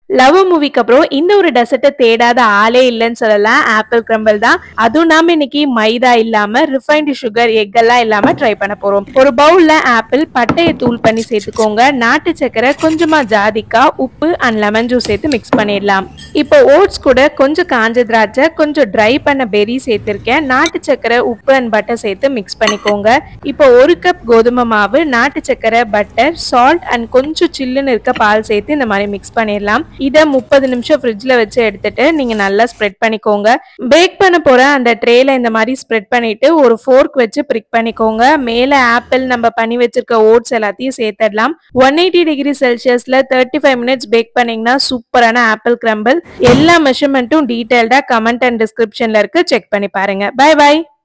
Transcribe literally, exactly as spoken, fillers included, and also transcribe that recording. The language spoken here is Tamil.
லவ் மூவிக்கு அப்புறம் இந்த ஒரு டெசர்ட்டை தேடாத ஆளே இல்லைன்னு சொல்லலாம். ஆப்பிள் கிரம்பிள் தான். அதுவும் நாம இன்னைக்கு மைதா இல்லாம ரிஃபைன்டு சுகர் எக் எல்லாம் இல்லாம ட்ரை பண்ண போறோம். ஒரு பவுல்ல ஆப்பிள் பட்டையை தூள் பண்ணி சேர்த்துக்கோங்க. நாட்டு சக்கரை, கொஞ்சமா ஜாதிக்காய், உப்பு அண்ட் லெமன் ஜூஸ் சேர்த்து மிக்ஸ் பண்ணிடலாம். இப்போ ஓட்ஸ் கூட கொஞ்சம் காஞ்ச திராட்சை, கொஞ்சம் ட்ரை பண்ண பெரி சேர்த்திருக்கேன். நாட்டு சக்கரை, உப்பு அண்ட் பட்டர் சேர்த்து மிக்ஸ் பண்ணிக்கோங்க. இப்போ ஒரு கப் கோதுமை மாவு, நாட்டு சக்கரை, பட்டர், சால்ட் அண்ட் கொஞ்சம் சில்லுன்னு இருக்க பால் சேர்த்து இந்த மாதிரி மிக்ஸ் பண்ணிடலாம். இதை முப்பது நிமிஷம் ஃப்ரிட்ஜ்ல வச்சு எடுத்துட்டு நீங்க நல்லா ஸ்ப்ரெட் பண்ணிக்கோங்க. பேக் பண்ண போற அந்த ட்ரேல இந்த மாதிரி ஸ்ப்ரெட் பண்ணிட்டு ஒரு ஃபோர்க் வச்சு பிரிக் பண்ணிக்கோங்க. மேல ஆப்பிள், நம்ம பண்ணி வச்சிருக்க ஓட்ஸ் எல்லாத்தையும் சேர்த்துடலாம். ஒன் எயிட்டி டிகிரி செல்சியஸ்ல தேர்ட்டி ஃபைவ் மினிட்ஸ் பேக் பண்ணீங்கன்னா சூப்பரான ஆப்பிள் கிரம்பிள். எல்லா மெஷர்மெண்ட்டும் டீடைல்டா கமெண்ட் அண்ட் டிஸ்கிரிப்ஷன்ல இருக்கு, செக் பண்ணி பாருங்க. Bye by.